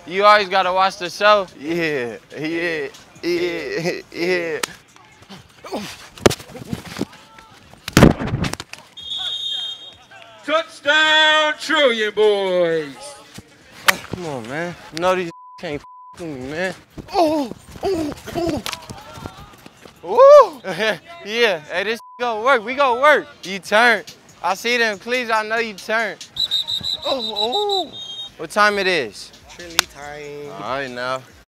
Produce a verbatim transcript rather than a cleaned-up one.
You always gotta watch the show. Yeah, yeah, yeah, yeah. Touchdown, Trillion boys. Oh, come on, man. You know these can't f with me, man. Oh, oh, oh. Woo! Yeah, hey, this gonna work. We gonna work. You turn. I see them cleats. I know you turn. Oh, oh. What time it is? Trinity time. All right, now.